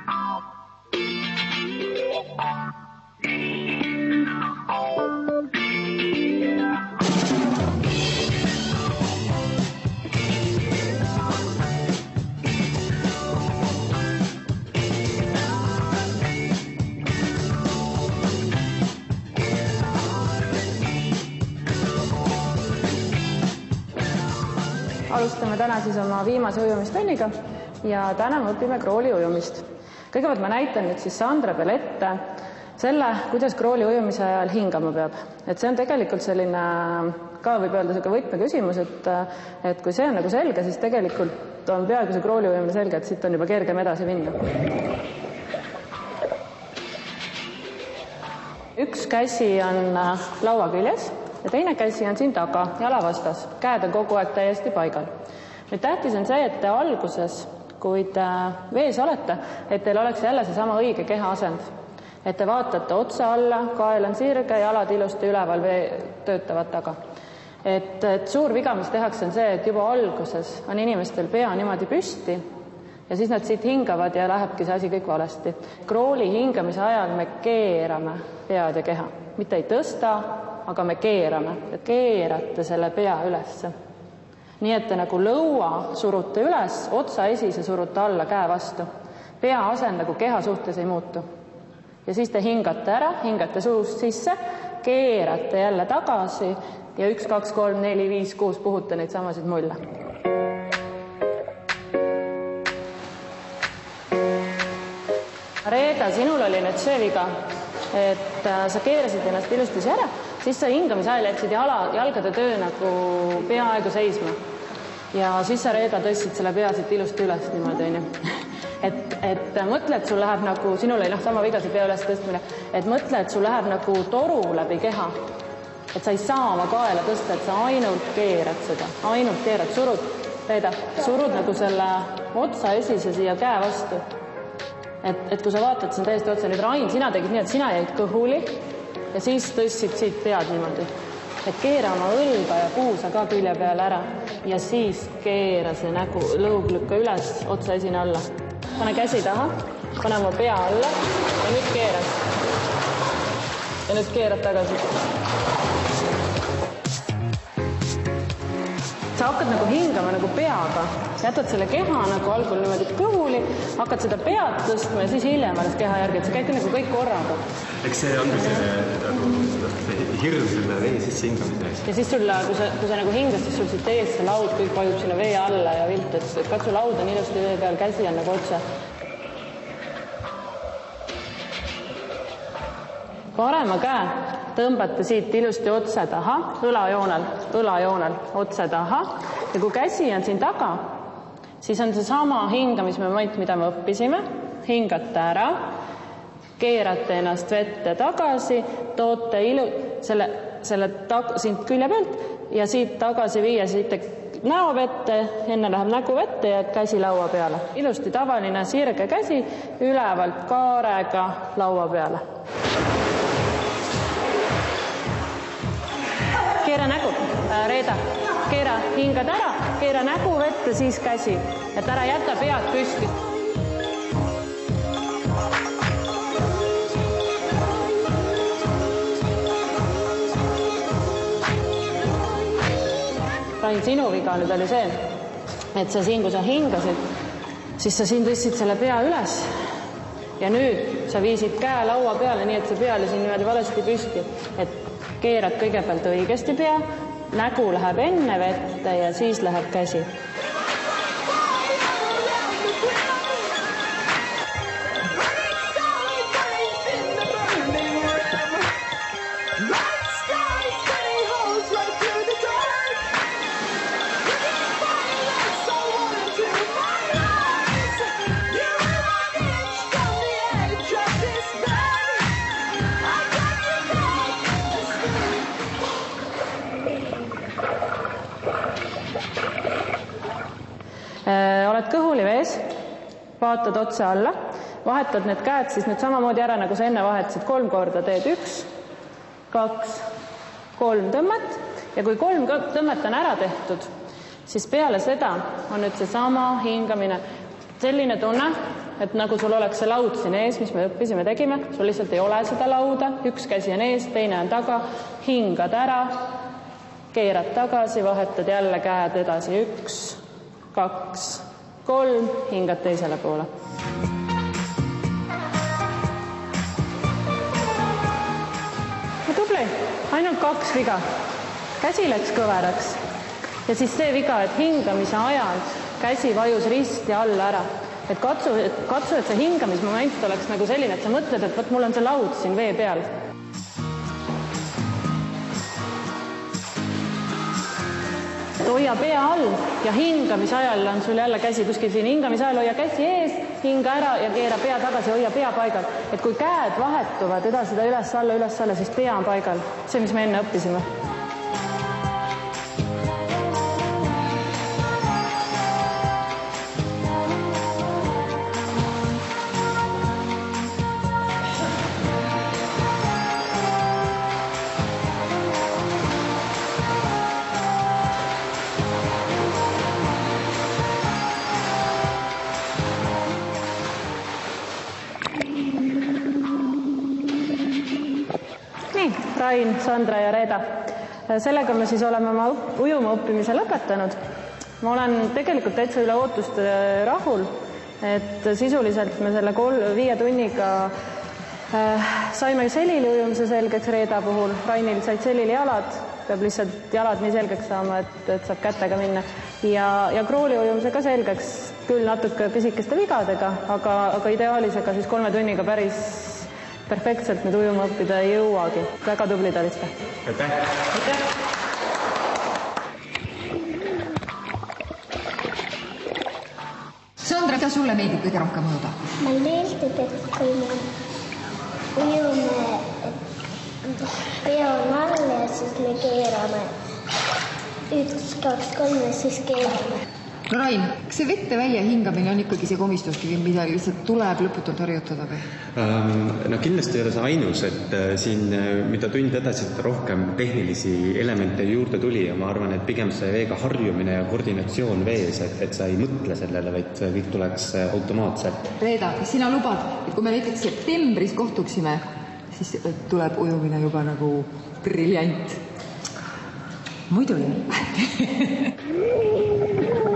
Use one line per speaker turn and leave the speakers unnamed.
Alustame täna siis oma viimase ujumistunniga ja täna me õpime krooli ujumist. Kõigepealt ma näitan nüüd siis Sandra peal ette selle, kuidas krooli ujumise ajal hingama peab. Et see on tegelikult selline, ka võib öelda selline võtmeküsimus, et kui see on nagu selge, siis tegelikult on peaaegu see krooli ujumine selge, et siit on juba kergem edasi minna. Üks käsi on laua küljes ja teine käsi on siin taga, jala vastas. Käed on kogu aeg täiesti paigal. Nüüd tähtis on see, et te alguses, kui te vees olete, et teil oleks jälle seesama õige kehaasend. Et te vaatate otsa alla, kael on sirge, jalad ilusti üleval töötavad taga. Et suur viga, mis tehakse, on see, et juba alguses on inimestel pea niimoodi püsti ja siis nad siit hingavad ja lähebki see asi kõik valesti. Krooli hingamise ajal me keerame pead ja keha. Mitte ei tõsta, aga me keerame ja keerate selle pea ülesse. Nii et te nagu lõua surute üles, otsa esise surute alla käe vastu. Pea asend nagu keha suhtes ei muutu. Ja siis te hingate ära, hingate suust sisse, keerate jälle tagasi ja 1, 2, 3, 4, 5, 6 puhute neid samasid mulle. Reeda, sinul oli nüüd see viga, et sa keerasid ennast ilusti ära, siis sa hingamise ajal jätsid jalgade töö nagu peaaegu seisma. Ja siis sa, Reeda, tõstsid selle pea siit ilusti üles niimoodi, et mõtle, et sul läheb nagu, sinul oli sama viga see pea üles tõstmine, et mõtle, et sul läheb nagu toru läbi keha. Et sa ei saa oma kaela tõsta, et sa ainult keerad seda, ainult keerad, surud, Reeda, surud nagu selle otsa esise siia käe vastu. Et kui sa vaatad, see on täiesti otsa. Nüüd Rain, sina tegid nii, et sina jäid kõhuli ja siis tõstsid siit pead niimoodi. Et keera oma õlga ja puusa ka külje peale ära ja siis keera see nägu, lõug lükka üles, otsa esine alla. Pane käsi taha, pane oma pea alla ja nüüd keerad. Ja nüüd keerad tagasi. Sa hakkad nagu hingama nagu peaga. Jätad selle keha nagu algul niimoodi kõhuli, hakkad seda pead tõstma ja siis hiljem alles keha järgi, et sa käid nagu kõik korraga.
Eks see on see hirm selle vee sisse hingamise ees.
Ja siis sul, kui sa nagu hingad, siis sul siit ees see laud kõik vajub sinna vee alla ja vilt, et katsu laud on ilusti vee peal, käsi on nagu otsa. Parema käe tõmbate siit ilusti otse taha, õlajoonel otse taha ja kui käsi on siin taga, siis on see sama hingamismoment, mida me õppisime. Hingate ära, keerate ennast vette tagasi, toote selle siin külje pealt ja siit tagasi viia siit näo vette, enne läheb nägu vette ja käsi laua peale. Ilusti tavaline sirge käsi ülevalt kaarega laua peale. Keera nägu, Reeda, keera hingad ära, keera nägu vette, siis käsi, et ära jäta pead püsti. Rain, sinu viga nüüd oli see, et sa siin, kui sa hingasid, siis sa siin tõstsid selle pea üles ja nüüd sa viisid käe laua peale, nii et see pea oli siin niimoodi valesti püsti, et keerad kõigepealt õigesti pea, nägu läheb enne vette ja siis läheb käsi. Oled kõhuli vees, vaatad otsa alla, vahetad need käed siis nüüd samamoodi ära, nagu sa enne vahetasid 3 korda, teed 1, 2, 3 tõmmet ja kui 3 tõmmet on ära tehtud, siis peale seda on nüüd see sama hingamine. Selline tunne, et nagu sul oleks see laud siin ees, mis me õppisime, tegime, sul lihtsalt ei ole seda lauda, üks käsi on ees, teine on taga, hingad ära, keerad tagasi, vahetad jälle käed edasi, 1, 2, 3, hingad teisele poole. Tubli, ainult 2 viga. Käsi läks kõveraks ja siis see viga, et hingamise ajal käsi vajus risti alla ära. Et katsu, et see hingamismoment oleks nagu selline, et sa mõtled, et võt, mul on see laud siin vee peal. Hoia pea all ja hingamise ajal on sul jälle käsi kuskil siin. Hingamise ajal hoia käsi ees, hinga ära ja keera pea tagasi, hoia pea paigal. Et kui käed vahetuvad edasi üles-alla, siis pea on paigal. See, mis me enne õppisime. Rain, Sandra ja Reeda. Sellega me siis oleme oma ujuma õppimise lõpetanud. Ma olen tegelikult täitsa üle ootuste rahul, et sisuliselt me selle 5 tunniga saime selili ujumise selgeks Reeda puhul. Rainil said selili jalad, peab lihtsalt jalad nii selgeks saama, et saab kätega minna. Ja krooli ujumise ka selgeks, küll natuke pisikeste vigadega, aga ideaalis ega siis 3 tunniga päris perfektselt nüüd ujuma õppida ei jõuagi. Väga tublid olite.
Aitäh!
Aitäh!
Sandra, mida sulle meeldib kõige rohkem ujuda?
Mulle meeldib, et kui me ujume, et pea on all ja siis me keerame 1, 2, 3 ja siis keerame.
No Rain, kas see vette välja hingamine on ikkagi see komistuskivi, mida lihtsalt tuleb lõputult harjutada või?
No kindlasti ei ole see ainus, et siin, mida tund edasi, rohkem tehnilisi elemente juurde tuli ja ma arvan, et pigem see veega harjumine ja koordinatsioon vees, et sa ei mõtle sellele, vaid kõik tuleks automaatselt.
Reeda, kas sina lubad, et kui me näiteks septembris kohtuksime, siis tuleb ujumine juba nagu briljant? Muidu ju.